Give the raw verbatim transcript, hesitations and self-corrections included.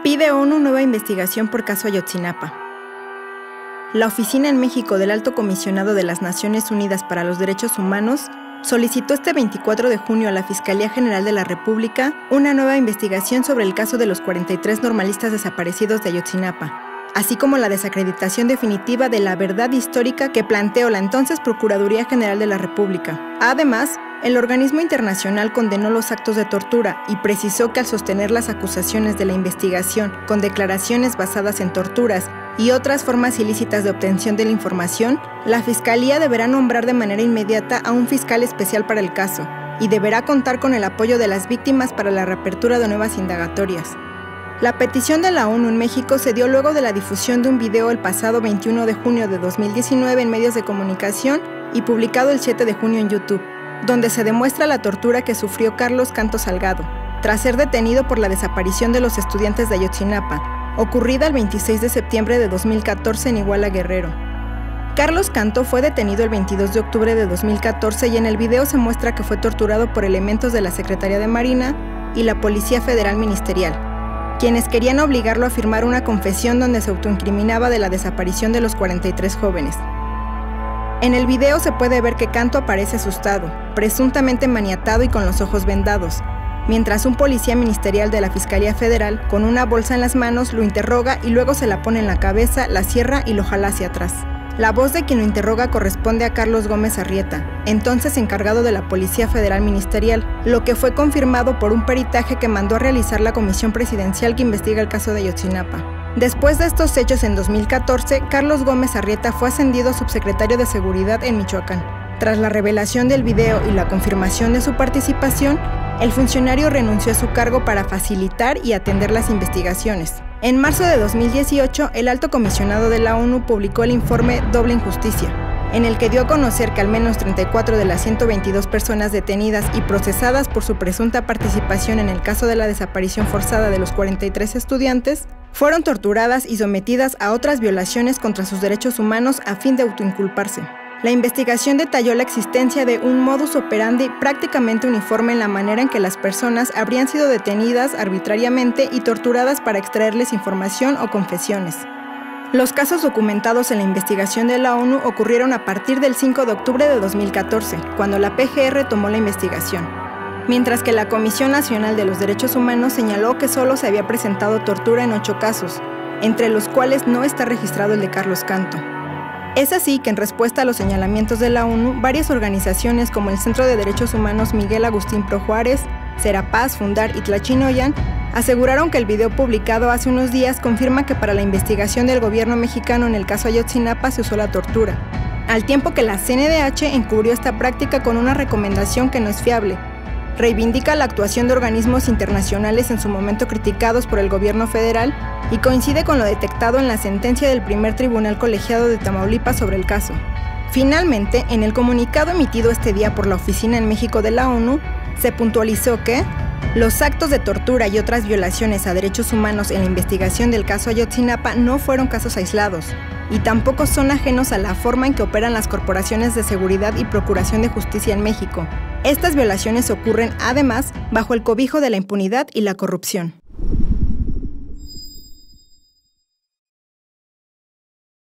Pide ONU nueva investigación por caso Ayotzinapa. La Oficina en México del Alto Comisionado de las Naciones Unidas para los Derechos Humanos solicitó este veinticuatro de junio a la Fiscalía General de la República una nueva investigación sobre el caso de los cuarenta y tres normalistas desaparecidos de Ayotzinapa, así como la desacreditación definitiva de la verdad histórica que planteó la entonces Procuraduría General de la República. Además, el organismo internacional condenó los actos de tortura y precisó que al sostener las acusaciones de la investigación con declaraciones basadas en torturas y otras formas ilícitas de obtención de la información, la Fiscalía deberá nombrar de manera inmediata a un fiscal especial para el caso y deberá contar con el apoyo de las víctimas para la reapertura de nuevas indagatorias. La petición de la ONU en México se dio luego de la difusión de un video el pasado veintiuno de junio de dos mil diecinueve en medios de comunicación y publicado el siete de junio en YouTube, donde se demuestra la tortura que sufrió Carlos Canto Salgado, tras ser detenido por la desaparición de los estudiantes de Ayotzinapa, ocurrida el veintiséis de septiembre de dos mil catorce en Iguala, Guerrero. Carlos Canto fue detenido el veintidós de octubre de dos mil catorce y en el video se muestra que fue torturado por elementos de la Secretaría de Marina y la Policía Federal Ministerial, quienes querían obligarlo a firmar una confesión donde se autoincriminaba de la desaparición de los cuarenta y tres jóvenes. En el video se puede ver que Canto aparece asustado, presuntamente maniatado y con los ojos vendados, mientras un policía ministerial de la Fiscalía Federal, con una bolsa en las manos, lo interroga y luego se la pone en la cabeza, la cierra y lo jala hacia atrás. La voz de quien lo interroga corresponde a Carlos Gómez Arrieta, entonces encargado de la Policía Federal Ministerial, lo que fue confirmado por un peritaje que mandó a realizar la Comisión Presidencial que investiga el caso de Ayotzinapa. Después de estos hechos, en dos mil catorce, Carlos Gómez Arrieta fue ascendido a subsecretario de Seguridad en Michoacán. Tras la revelación del video y la confirmación de su participación, el funcionario renunció a su cargo para facilitar y atender las investigaciones. En marzo de dos mil dieciocho, el Alto Comisionado de la ONU publicó el informe Doble Injusticia, en el que dio a conocer que al menos treinta y cuatro de las ciento veintidós personas detenidas y procesadas por su presunta participación en el caso de la desaparición forzada de los cuarenta y tres estudiantes fueron torturadas y sometidas a otras violaciones contra sus derechos humanos a fin de autoinculparse. La investigación detalló la existencia de un modus operandi prácticamente uniforme en la manera en que las personas habrían sido detenidas arbitrariamente y torturadas para extraerles información o confesiones. Los casos documentados en la investigación de la ONU ocurrieron a partir del cinco de octubre de dos mil catorce, cuando la P G R tomó la investigación, mientras que la Comisión Nacional de los Derechos Humanos señaló que solo se había presentado tortura en ocho casos, entre los cuales no está registrado el de Carlos Canto. Es así que en respuesta a los señalamientos de la ONU, varias organizaciones como el Centro de Derechos Humanos Miguel Agustín Pro Juárez, Serapaz, Fundar y Tlachinoyan aseguraron que el video publicado hace unos días confirma que para la investigación del gobierno mexicano en el caso Ayotzinapa se usó la tortura, al tiempo que la C N D H encubrió esta práctica con una recomendación que no es fiable. Reivindica la actuación de organismos internacionales en su momento criticados por el gobierno federal y coincide con lo detectado en la sentencia del primer tribunal colegiado de Tamaulipas sobre el caso. Finalmente, en el comunicado emitido este día por la Oficina en México de la ONU, se puntualizó que los actos de tortura y otras violaciones a derechos humanos en la investigación del caso Ayotzinapa no fueron casos aislados y tampoco son ajenos a la forma en que operan las corporaciones de seguridad y procuración de justicia en México. Estas violaciones ocurren, además, bajo el cobijo de la impunidad y la corrupción.